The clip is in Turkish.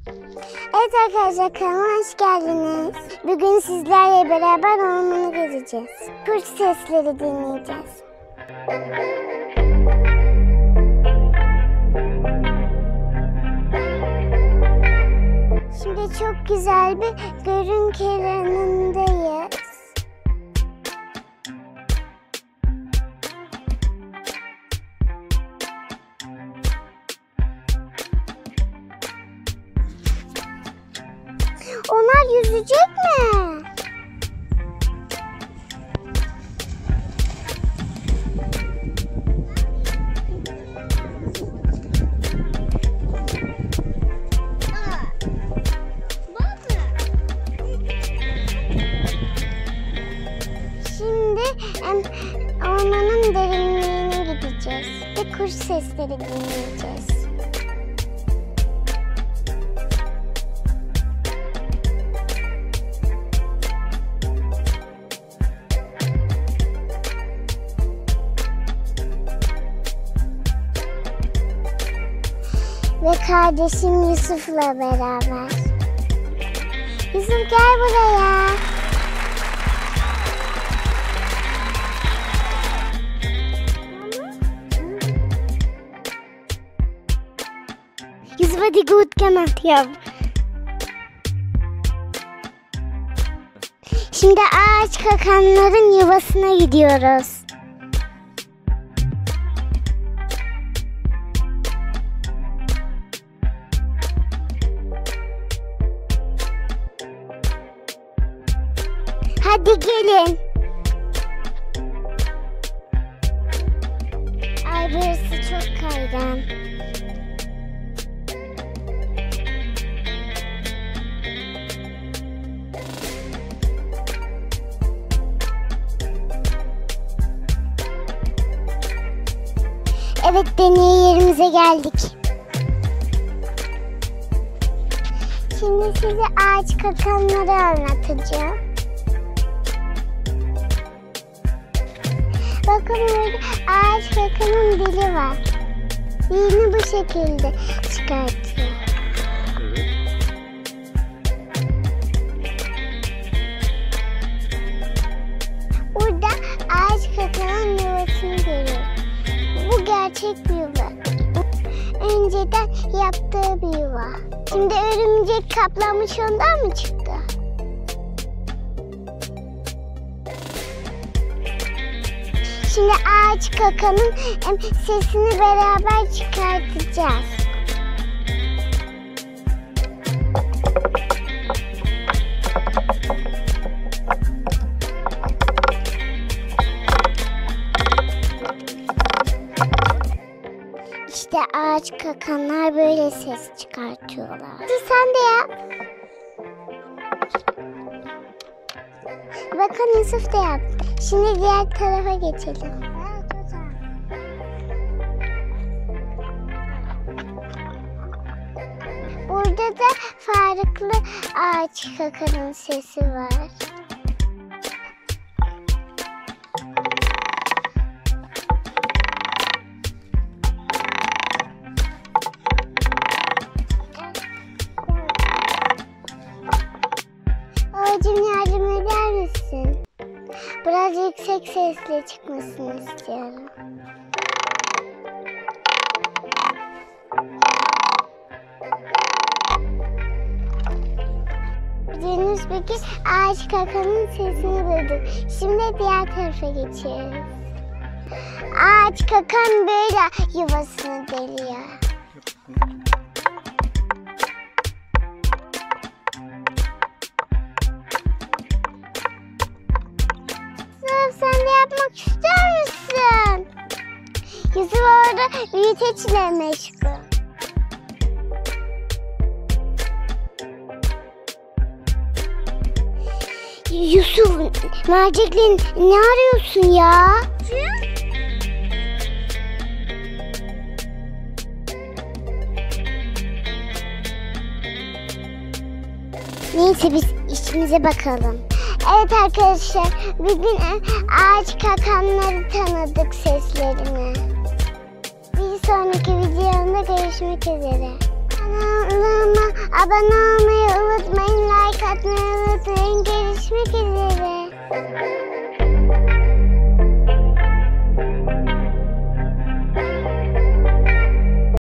Evet arkadaşlar, kanalıma hoş geldiniz. Bugün sizlerle beraber ormanı gezeceğiz. Kuş sesleri dinleyeceğiz. Şimdi çok güzel bir gölün kenarındayız. Onlar yüzecek mi? Şimdi ormanın derinliğine gideceğiz ve kuş sesleri dinleyeceğiz. Ve kardeşim Yusuf'la beraber. Yusuf gel buraya. Yusuf hadi gut gemacht yap. Şimdi Ağaçkakanların yuvasına gidiyoruz. Hadi gelin. Ay burası çok kaygan. Evet, deney yerimize geldik. Şimdi size Ağaçkakanları anlatacağım. Bakın burada Ağaçkakanın dili var. Dilini bu şekilde çıkartıyor. Burada Ağaçkakanın yuvasını görüyoruz. Bu gerçek bir yuva. Önceden yaptığı bir yuva. Şimdi örümcek kaplamış, ondan mı çıktı? Şimdi Ağaçkakanın sesini beraber çıkartacağız. İşte Ağaçkakanlar böyle ses çıkartıyorlar. Sen de yap. Bakın Yusuf da yaptı. Şimdi diğer tarafa geçelim. Burada da farklı Ağaçkakanın sesi var. Babacığım, yardım eder misin? Biraz yüksek sesle çıkmasını istiyorum. Gördüğünüz gibi Ağaçkakanın sesini duyduk. Şimdi diğer tarafa geçiyoruz. Ağaçkakan böyle yuvasını deliyor. Sen de yapmak ister misin? Yusuf orada büyüteçle meşgul. Yusuf, mercekle ne arıyorsun ya? Neyse biz işimize bakalım. Evet arkadaşlar, bugün Ağaçkakanları tanıdık seslerini. Bir sonraki videomda görüşmek üzere. Kanalıma Kanalıma abone olmayı unutmayın. Like atmayı unutmayın. Görüşmek üzere.